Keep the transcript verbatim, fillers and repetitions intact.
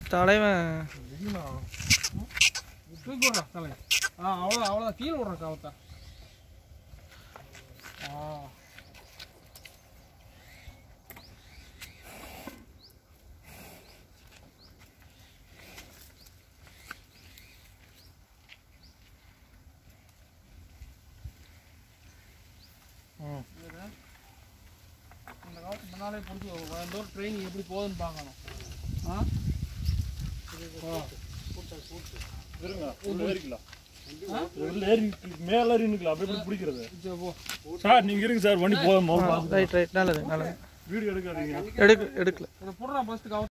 தலைவன் தூக்கி விட்றா தலை. ஆ அவ்வளோதான் அவ்வளோதான் கீழே விட்றா காவத்தா. ஆ இந்த காலத்து முன்னாலே பிடிச்சி தூரம் ட்ரெயின் எப்படி போகுதுன்னு பார்க்கணும். ஆ மேல பிடிக்கிறது சார். நீங்க இருங்க சார், வண்டி போதும். ரைட் ரைட் நல்லது நல்லது. வீடியோ எடுக்காதீங்க. எடுக்க எடுக்கல. இதை போடுறா ஃபர்ஸ்ட்.